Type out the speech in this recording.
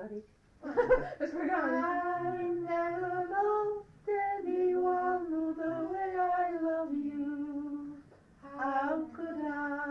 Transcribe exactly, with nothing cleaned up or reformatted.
sorry. Let's bring it on. I never loved anyone the way I love you. How could I?